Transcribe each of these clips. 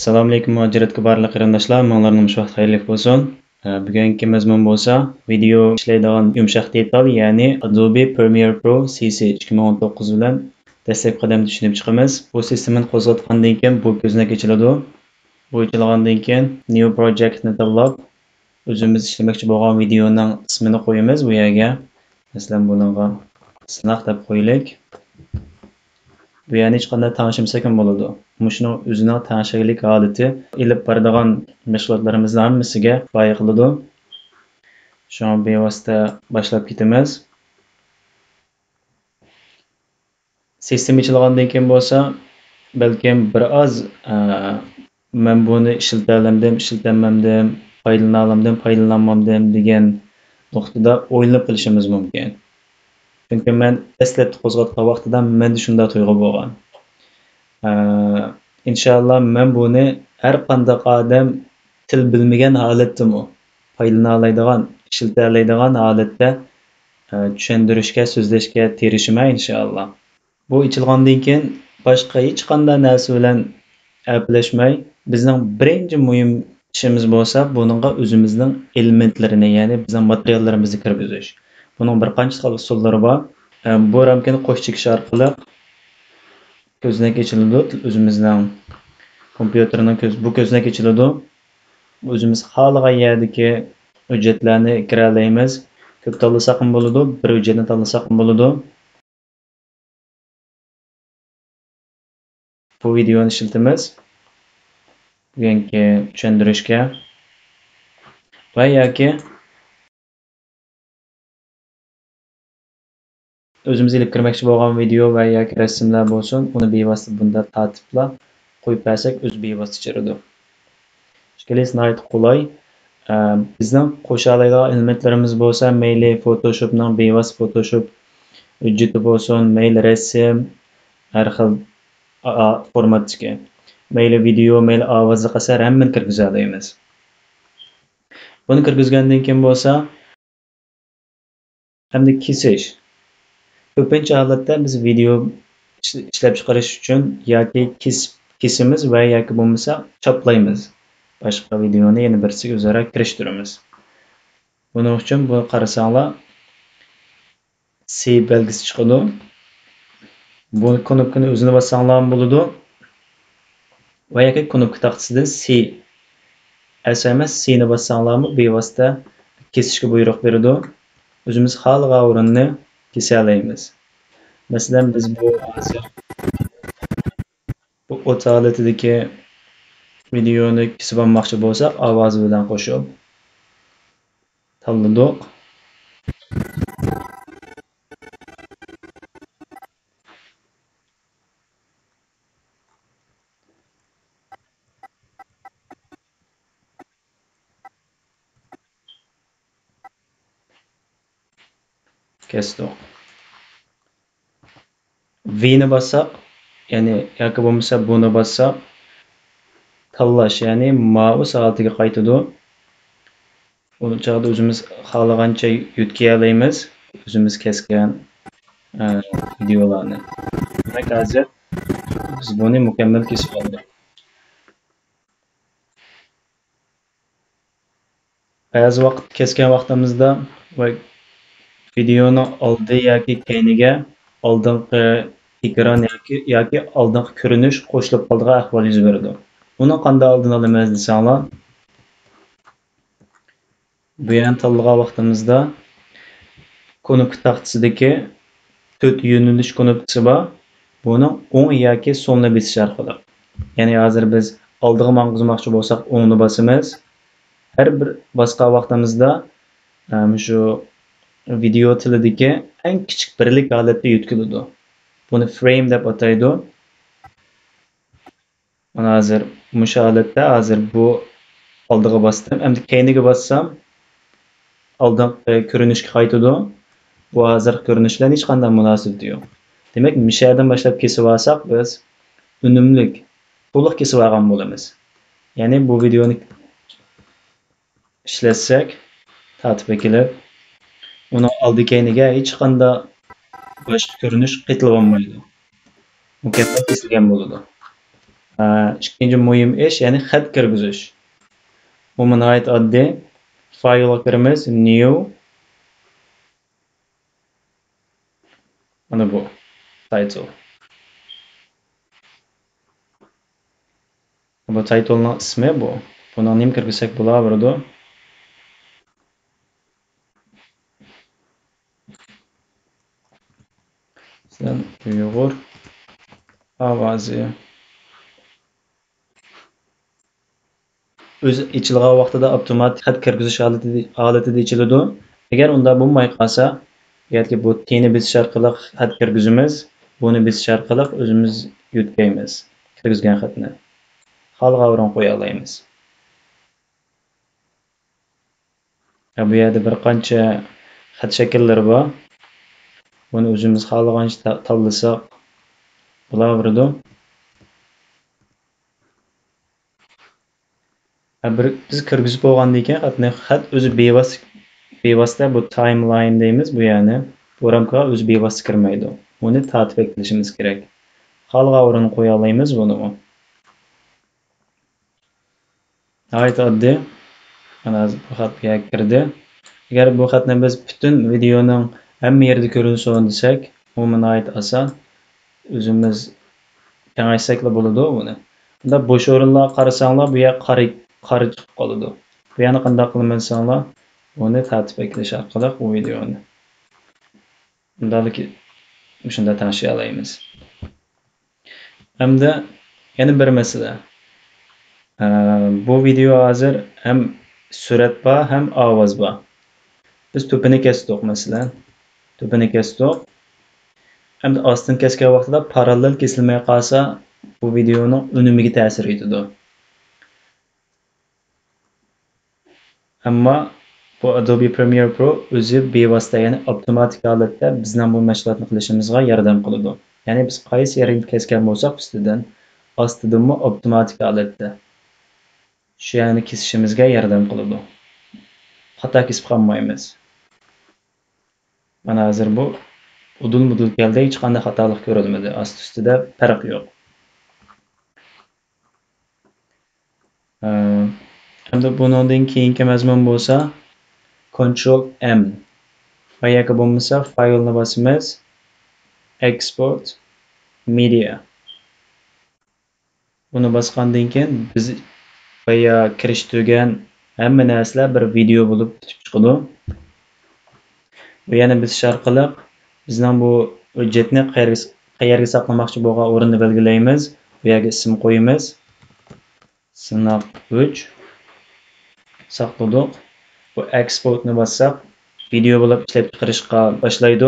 Assalomu alaykum muajiratga barliq qarindoshlar, manglarning vaqt xayrli bo'lsin. Bugungi mazmun bo'lsa, video ishlaydigan yumshoq detal, ya'ni Adobe Premiere Pro CC 2019 bilan dastlabki qadamda tushunib chiqamiz. Bu sistemani qo'zg'atgandan keyin bu ko'znak ochiladi. Bu ochilgandan keyin New Project ni tanlab, o'zimiz ishlamoqchi bo'lgan videoning ismini qo'yamiz bu yerga. Masalan, bunga sinoq deb qo'yaylik. Bu yani hech qanday tanishimsak ham bo'ladi. Mushuning o'zining tanishlik holati ilib boradigan mashg'ulotlarimizning hammasiga kifoya qiladi. Shuni bevosita boshlab ketamiz. Sistema ichilgandan keyin bo'lsa, balkim bir oz men buni ishlatalamdim, ishlatamamdim, foydalanalamdim, foydalanmamdim degan nuqtada o'ylab qilishimiz mumkin. Chunki men dastlabki qo'zg'atgan vaqtida menda shunday tuyg'u bo'lgan. İnşallah men buni har qanday odam til bilmagan holatdami foydalana oladigan, ishlata oladigan holatda tushuntirishga, so'zlashga tirishman inshaalloh. Bu ichilgandan keyin boshqa hech qanday narsa bilan aplashmay, bizning birinchi muhim ishimiz bo'lsa, buningga o'zimizning elementlarini, ya'ni bizning materiallarimizni kirgizish. Buning bir qancha xil usullari bor. Bu ramkani qo'shib chekish orqali ko'znak ochiladi. O'zimizning kompyuterning bu ko'znak ochiladi. O'zimiz xohlagan yerdagi hujjatlarni kira olamiz. Ko'p tanlasak ham bo'ladi, bir hujjatni tanlasak ham bo'ladi. Bu videoni ishlatamiz. Bugungi tushuntirishga va yoki o'zimiz ilib kirmoqchi bo'lgan video va yoki rasmlar bo'lsin, uni bevosita bunda tartibla qo'yib bersak, o'z bevosita chiqadi. Ishqilish nihoyat qulay. Bizning qo'sha oladigan elementlarimiz bo'lsa, mayli Photoshopning bevosita Photoshop hujjati bo'lsin, mayli rasm, har xil formatdagi, mayli video, mayli ovozli qasar hammani kirgiza olamiz. Buni kirgizgandan keyin bo'lsa, hamda kesish. Ko'pincha holatda biz video ishlab chiqarish uchun yoki kesimiz va yoki bo'lmasa choplaymiz. Boshqa videoni yana birisiga o'zaro kirishtiramiz. Buning uchun bu qarasanglar C belgisi chiqadi. Bu knopkani o'zini bossanglar ham bo'ladi. Va yoki knopka taqtisida C SMS C ni bossanglar ham bevosita kesishga buyruq beradi. O'zimiz xohlagan o'rinni kesa olamiz. Masalan, biz bu o'ta holatidagi videoni kesib olmoqchi bo'lsak, ovozi bilan qo'shib tanladik. Kesdik. V ni bossak, ya'ni yoki bo'lmasa buni bossak, tanlash, ya'ni mouse holatiga qaytadi. Uni chog'da o'zimiz xohlagancha yutkay olamiz, o'zimiz kesgan videolarni. Demak, hozir biz buni mukammal kesib oldik. Ba'zi vaqt kesgan vaqtimizda va videoning oldi yoki keyniga oldingi ekran yoki oldingi ko'rinish qo'shilib qolgan ahvol yuz beradi. Uni qanday oldini olamiz desanglar, bu yerni tanlagan vaqtimizda knopka taqtisidagi 4 yo'nalish knopkasi bor. Buni o'ng yoki so'lni bosish orqali. Ya'ni hozir biz oldiga mang'izmoqchi bo'lsak, o'ngni bosamiz. Har bir bosgan vaqtimizda shu video tilidagi eng kichik birlik holatda yutkiladi. Buni frame deb ataydi. Mana hozir mushu holatda hozir bu oldiga bosdim. Endi keyniga bossam oldingi ko'rinishga qaytadi. Bu hozir ko'rinish bilan hech qanday munosabati yo'q. Demak, mishadan boshlab kesib olsak, biz unumli, to'liq kesib olgan bo'lamiz. Ya'ni bu videoni ishlatsak, tartibga kelib, uni oldi keyniga hech qanday boshqa ko'rinish qaytilib olmaydi. Mukammal kesilgan bo'ladi. ikkinchi muhim ish, ya'ni xat kirgizish. Bu nihoyat oddiy. Faylga kiramiz, new. Mana bu title. Bu titlening ismi bu. Buni nima kirgizsak bo'laveradi? Sen Uyg'ur ovozi. O'zi ichilgan vaqtida avtomatik xat kirgizish holatida ichiladi. Agar unda bo'lmay qolsa, yoki bu teni bisish orqali xat kirgizamiz, buni bisish orqali o'zimiz yutkaymiz kirgizgan xatni. Xalga o'rin qo'ya olamiz. Bu yerda bir qancha xat shakllari bor. Buni o'zimiz xohlagancha tanlasak bo'laveradi. Biz kirgizib bo'lgandan keyin xat o'zi bevosita bu timeline deymiz bu ya'ni bu ramkaga o'zi bevosita kirmaydi. Uni tartib qilishimiz kerak. Xalga o'rin qo'ya olamiz buni. G'oyat oddiy. Mana bu xat kirdi. Agar bu xatni biz butun videoning hamma yerda ko'rinsin desak, u g'oyat oson. O'zimiz kengaytsak bo'ladi buni. Bunda bo'sh o'rinlar qarasanglar, bu yer qari chiqib qoladi. Bu yerni qanday qilmasanglar, buni tartib qilish orqali bu videoni undalik shunda tanisha olamiz. Hamda yana bir masala. Bu video hozir ham surat bor, ham ovoz bor. Biz to'pini kesdik masalan. To'pini kesdik. Hamda ostini kesgan vaqtida parallel kesilmay qolsa, bu videoning unimiga ta'sir etadi. Ammo bu Adobe Premiere Pro o'zi bevosita, ya'ni avtomatik holatda bizning bu mashg'ulotni qilishimizga yordam qiladi. Ya'ni biz qaysi yerini kesgan bo'lsak, ustidan, ostidanmi avtomatik holatda shu yerni kesishimizga yordam qiladi. Xato kesib qolmaymiz. Mana hozir bu udul-mudul keldi, hech qanday xatolik ko'rilmadi. Osti-ustida farq yo'q. Hamda bundan keyingi mazmun bo'lsa Ctrl M. Va yoki bo'lmasa faylni bosamiz. Export media. Buni bosgandan keyin biz baya kirish turgan hamma narsalar bir video bo'lib chiqadi. Bu yana biz orqali bizning bu hujjatni qayerga saqlamoqchi bo'lgan o'rinni belgilaymiz. Bu yerga ism qo'yamiz. Sinov 3 saqladik. Bu exportni bossak, video bo'lib ishlab chiqarishga boshlaydi.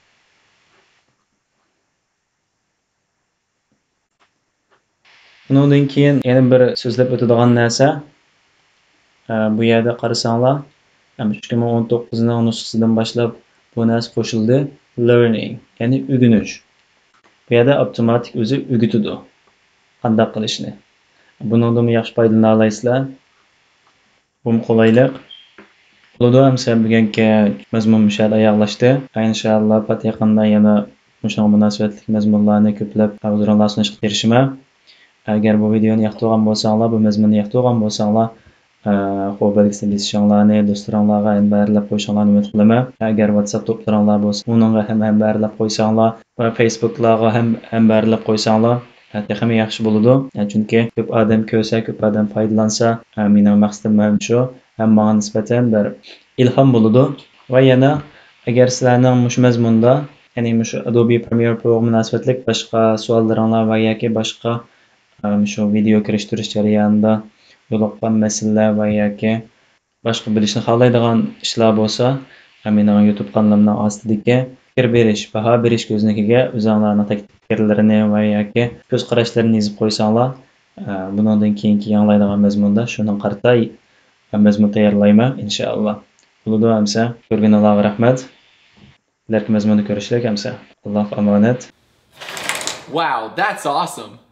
Bundan keyin yana bir so'zlab o'tadigan narsa, bu yerda qarasanglar, 2019 ning nusxasidan boshlab bu narsa qo'shildi. Learning, ya'ni o'rganish. Bu yerda avtomatik o'zi o'rgatadi qanday qilishni. Bundan yaxshi foydalana olasizlar. Bu qulaylik. Bo'ladi hamsa bugungi mazmun mushal oyoqlashdi. Inshaalloh yaqinda yana shunga munosabatli mazmunlarni ko'plab huzurlarga sunishga tirishman. Agar bu videoni yoqtirgan bo'lsanglar, bu mazmunni yoqtirgan bo'lsanglar, qo'l belgisini bosishinglarni, do'stlaringlarga ham barlab qo'yishinglarni umid qilaman. Agar WhatsApp to'plaringlar bo'lsa, uningga ham barlab qo'ysanglar va Facebooklarga ham barlab qo'ysanglar, ham yaxshi bo'ladi. Chunki ko'p odam ko'rsa, ko'p odam foydalansa, mening maqsadim ham shu. Hammaga nisbatan bir ilhom bo'ladi. Va yana agar sizlarning mush mazmunda, ya'ni mush Adobe Premiere Pro munosabatli boshqa savollaringlar va yoki boshqa shu video kirishtirish jarayonida yo'liqqan masalalar va yoki boshqa bilishni xohlaydigan ishlar bo'lsa, mening YouTube kanalimning ostidagi fikr berish, baho berish ko'znikiga o'zinglarning fikrlarini va yoki ko'z qarashlarini yozib qo'ysanglar, bundan keyingi yangilaydigan mazmunda shuni qarata mazmun tayyorlayman inshaalloh. Bo'ladi hamsa, ko'rganlarga rahmat. Ileriki mazmunda ko'rishlik hamsa. Alloh omonat. Wow, that's awesome.